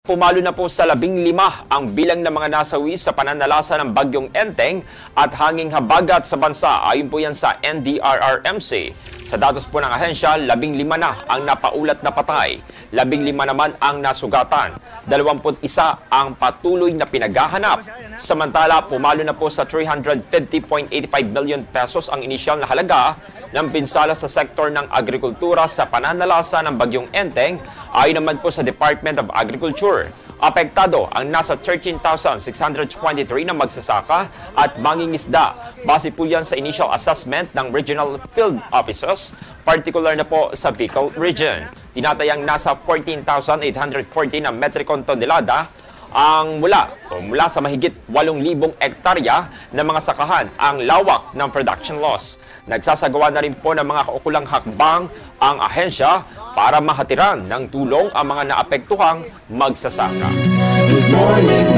pumalo na po sa 15 ang bilang ng mga nasawi sa pananalasa ng Bagyong Enteng at hanging habagat sa bansa. Ayon po yan sa NDRRMC. Sa datos po ng ahensya, 15 na ang napaulat na patay, 15 naman ang nasugatan, 21 ang patuloy na pinaghahanap. Samantala, pumalo na po sa 350.85 billion pesos ang inisyal na halaga ng pinsala sa sektor ng agrikultura sa pananalasa ng Bagyong Enteng. Ayon naman po sa Department of Agriculture, apektado ang nasa 13,623 na magsasaka at mangingisda. Base po yan sa initial assessment ng Regional Field Offices, particular na po sa Bicol Region. Tinatayang nasa 14,840 na metrikong tonelada ang mula sa mahigit 8,000 ektarya ng mga sakahan ang lawak ng production loss. Nagsasagawa na rin po ng mga kaukulang hakbang ang ahensya para mahatiran ng tulong ang mga naapektuhang magsasaka. Good morning.